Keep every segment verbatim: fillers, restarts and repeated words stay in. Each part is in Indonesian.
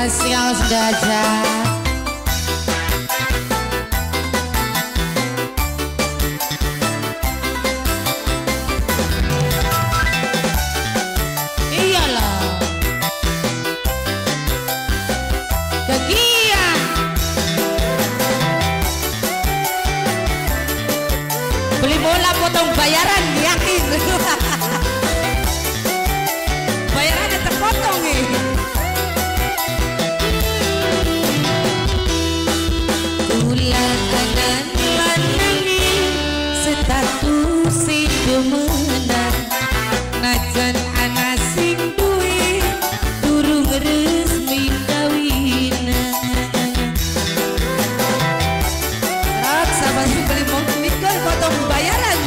Masih harus gajah. Beli bola potong bayaran yakin. Bayarannya terpotong nih. Ulangan lanangi status itu menang. Najan anak sing duwe durung resmi kawinan. Rak sama si beli mau nikah potong bayaran.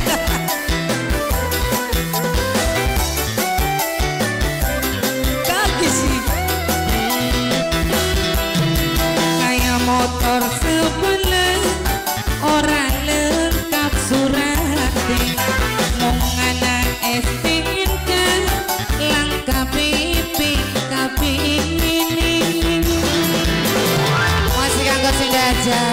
Kaki sih kayak motor sebelah orang lengkap suratnya. Mau anak S T N K langkah B P K B ini masih kagak sing gajah.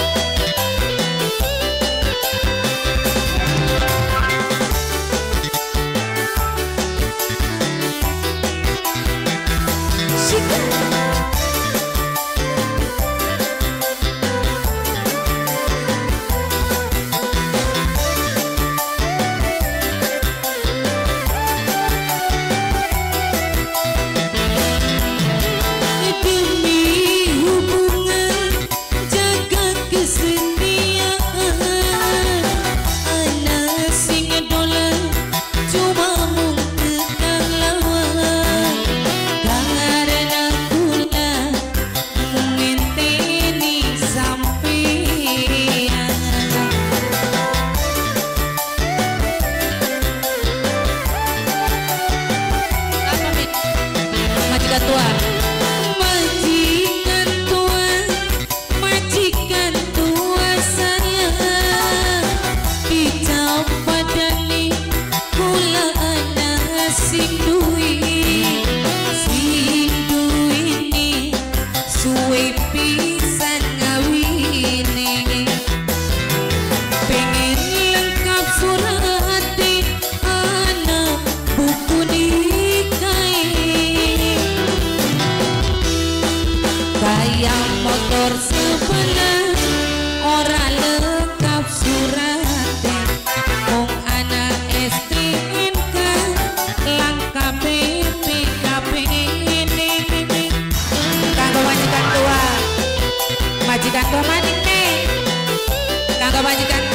Tua. Majikan tua, majikan tua saya dicap padani kula anak sing duwi sing duwini suwe pisan ngawini pengen lengkap surat anak buku kayak motor sebelah orang lengkap suratnya. Wong anak S T N K langkah B P K B ini kanggo majikan tua majikan tua manik nih kanggo majikan